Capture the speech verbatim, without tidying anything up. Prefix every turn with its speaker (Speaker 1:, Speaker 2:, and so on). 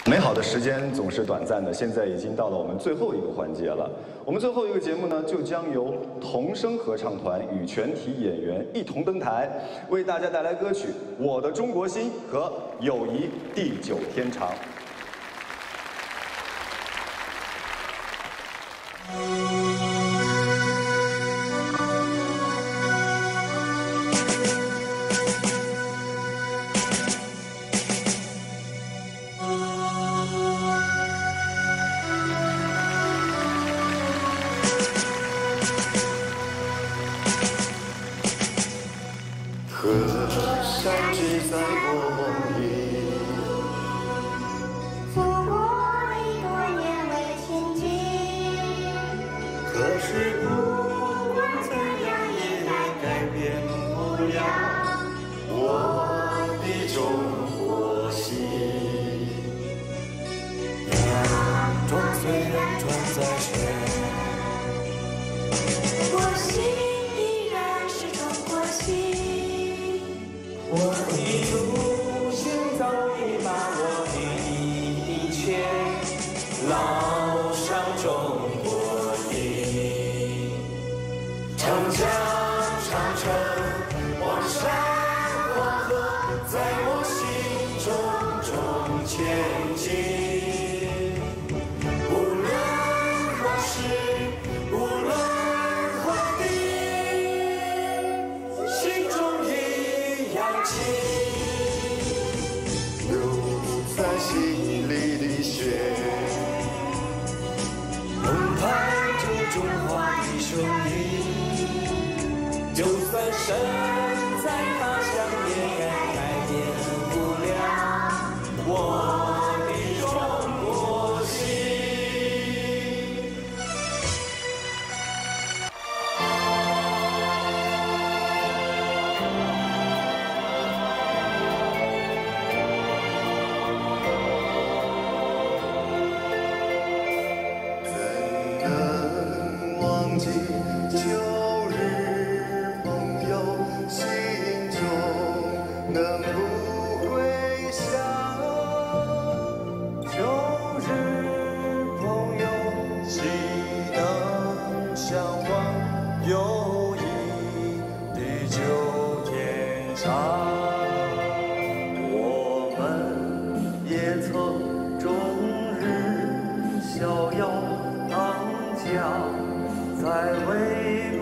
Speaker 1: 美好的时间总是短暂的，现在已经到了我们最后一个环节了。我们最后一个节目呢，就将由童声合唱团与全体演员一同登台，为大家带来歌曲《我的中国心》和《友谊地久天长》。
Speaker 2: 河山只在我梦里，
Speaker 3: 祖国已多年未亲近，
Speaker 2: 可是不管怎样也改变不了我的中国心。洋装虽然穿在身，
Speaker 3: 我心依然是中国心。
Speaker 2: 我的祖先早已把我的一切烙上中国印。长江、长城、黄山、黄河，在我心中中前进。无论何时，无论何地，心中一样情，留在心里的血，澎湃着中华的声音。就算身在他乡，也改变不了我的中国心。 忘记旧日朋友，心中能不回响？旧日朋友，岂能相忘？友谊地久天长。我们也曾终日逍遥。 在为